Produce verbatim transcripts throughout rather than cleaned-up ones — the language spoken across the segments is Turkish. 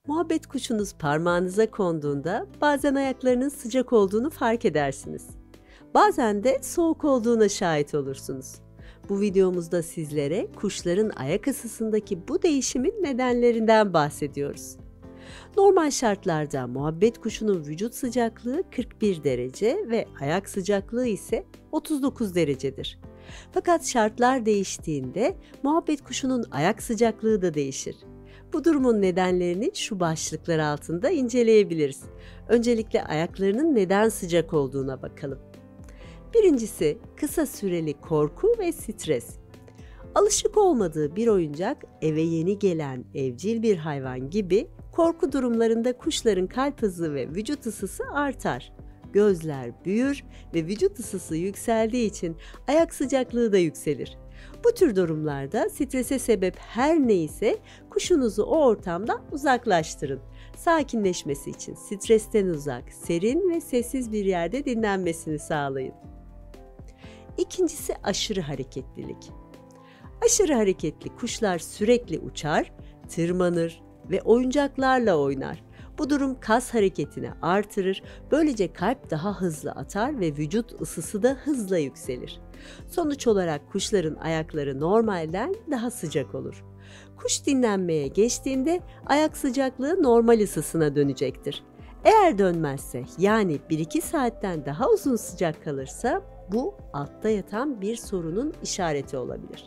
Muhabbet kuşunuz parmağınıza konduğunda bazen ayaklarının sıcak olduğunu fark edersiniz. Bazen de soğuk olduğuna şahit olursunuz. Bu videomuzda sizlere kuşların ayak ısısındaki bu değişimin nedenlerinden bahsediyoruz. Normal şartlarda muhabbet kuşunun vücut sıcaklığı kırk bir derece ve ayak sıcaklığı ise otuz dokuz derecedir. Fakat şartlar değiştiğinde muhabbet kuşunun ayak sıcaklığı da değişir. Bu durumun nedenlerini şu başlıklar altında inceleyebiliriz. Öncelikle ayaklarının neden sıcak olduğuna bakalım. Birincisi, kısa süreli korku ve stres. Alışık olmadığı bir oyuncak, eve yeni gelen evcil bir hayvan gibi korku durumlarında kuşların kalp hızı ve vücut ısısı artar. Gözler büyür ve vücut ısısı yükseldiği için ayak sıcaklığı da yükselir. Bu tür durumlarda strese sebep her neyse kuşunuzu o ortamdan uzaklaştırın. Sakinleşmesi için stresten uzak, serin ve sessiz bir yerde dinlenmesini sağlayın. İkincisi, aşırı hareketlilik. Aşırı hareketli kuşlar sürekli uçar, tırmanır ve oyuncaklarla oynar. Bu durum kas hareketini artırır, böylece kalp daha hızlı atar ve vücut ısısı da hızla yükselir. Sonuç olarak kuşların ayakları normalden daha sıcak olur. Kuş dinlenmeye geçtiğinde ayak sıcaklığı normal ısısına dönecektir. Eğer dönmezse, yani bir iki saatten daha uzun sıcak kalırsa bu altta yatan bir sorunun işareti olabilir.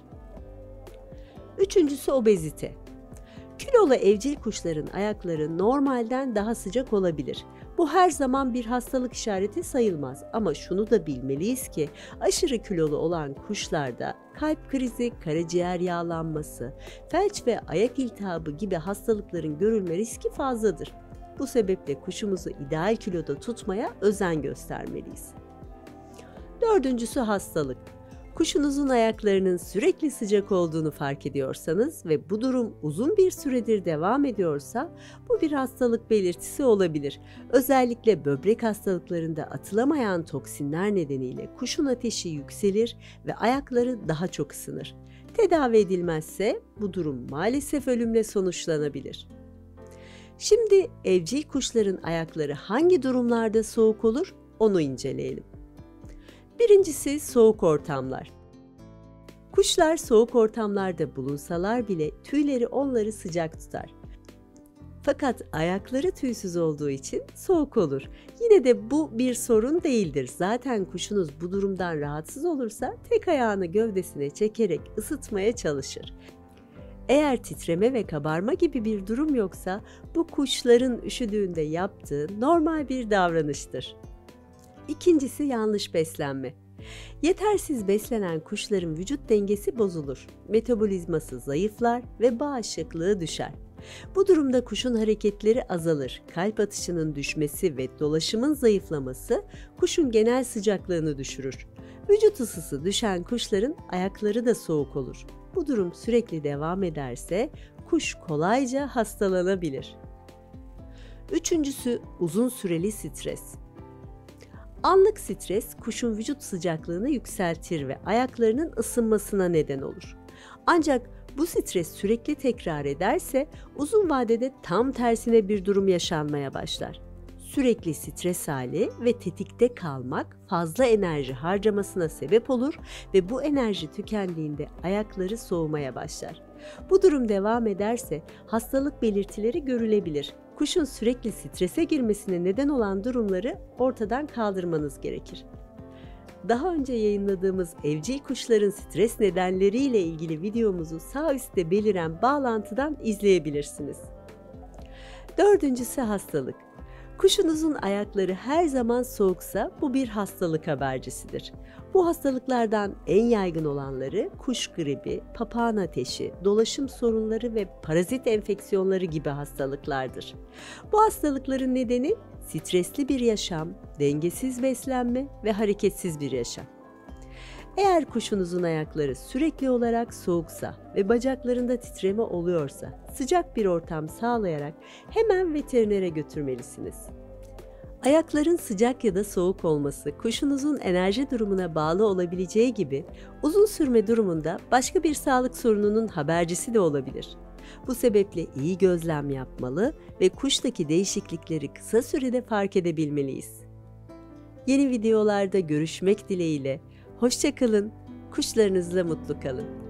Üçüncüsü, obezite. Kilolu evcil kuşların ayakları normalden daha sıcak olabilir. Bu her zaman bir hastalık işareti sayılmaz ama şunu da bilmeliyiz ki aşırı kilolu olan kuşlarda kalp krizi, karaciğer yağlanması, felç ve ayak iltihabı gibi hastalıkların görülme riski fazladır. Bu sebeple kuşumuzu ideal kiloda tutmaya özen göstermeliyiz. Dördüncüsü, hastalık. Kuşunuzun ayaklarının sürekli sıcak olduğunu fark ediyorsanız ve bu durum uzun bir süredir devam ediyorsa bu bir hastalık belirtisi olabilir. Özellikle böbrek hastalıklarında atılamayan toksinler nedeniyle kuşun ateşi yükselir ve ayakları daha çok ısınır. Tedavi edilmezse bu durum maalesef ölümle sonuçlanabilir. Şimdi evcil kuşların ayakları hangi durumlarda soğuk olur onu inceleyelim. Birincisi, soğuk ortamlar. Kuşlar soğuk ortamlarda bulunsalar bile tüyleri onları sıcak tutar. Fakat ayakları tüysüz olduğu için soğuk olur. Yine de bu bir sorun değildir. Zaten kuşunuz bu durumdan rahatsız olursa tek ayağını gövdesine çekerek ısıtmaya çalışır. Eğer titreme ve kabarma gibi bir durum yoksa bu kuşların üşüdüğünde yaptığı normal bir davranıştır. İkincisi, yanlış beslenme. Yetersiz beslenen kuşların vücut dengesi bozulur, metabolizması zayıflar ve bağışıklığı düşer. Bu durumda kuşun hareketleri azalır, kalp atışının düşmesi ve dolaşımın zayıflaması kuşun genel sıcaklığını düşürür. Vücut ısısı düşen kuşların ayakları da soğuk olur. Bu durum sürekli devam ederse kuş kolayca hastalanabilir. Üçüncüsü, uzun süreli stres. Anlık stres kuşun vücut sıcaklığını yükseltir ve ayaklarının ısınmasına neden olur. Ancak bu stres sürekli tekrar ederse uzun vadede tam tersine bir durum yaşanmaya başlar. Sürekli stres hali ve tetikte kalmak fazla enerji harcamasına sebep olur ve bu enerji tükendiğinde ayakları soğumaya başlar. Bu durum devam ederse hastalık belirtileri görülebilir. Kuşun sürekli strese girmesine neden olan durumları ortadan kaldırmanız gerekir. Daha önce yayınladığımız evcil kuşların stres nedenleriyle ilgili videomuzu sağ üstte beliren bağlantıdan izleyebilirsiniz. Dördüncüsü, hastalık. Kuşunuzun ayakları her zaman soğuksa bu bir hastalık habercisidir. Bu hastalıklardan en yaygın olanları kuş gribi, papağan ateşi, dolaşım sorunları ve parazit enfeksiyonları gibi hastalıklardır. Bu hastalıkların nedeni stresli bir yaşam, dengesiz beslenme ve hareketsiz bir yaşam. Eğer kuşunuzun ayakları sürekli olarak soğuksa ve bacaklarında titreme oluyorsa sıcak bir ortam sağlayarak hemen veterinere götürmelisiniz. Ayakların sıcak ya da soğuk olması kuşunuzun enerji durumuna bağlı olabileceği gibi uzun sürme durumunda başka bir sağlık sorununun habercisi de olabilir. Bu sebeple iyi gözlem yapmalı ve kuştaki değişiklikleri kısa sürede fark edebilmeliyiz. Yeni videolarda görüşmek dileğiyle, hoşça kalın, kuşlarınızla mutlu kalın.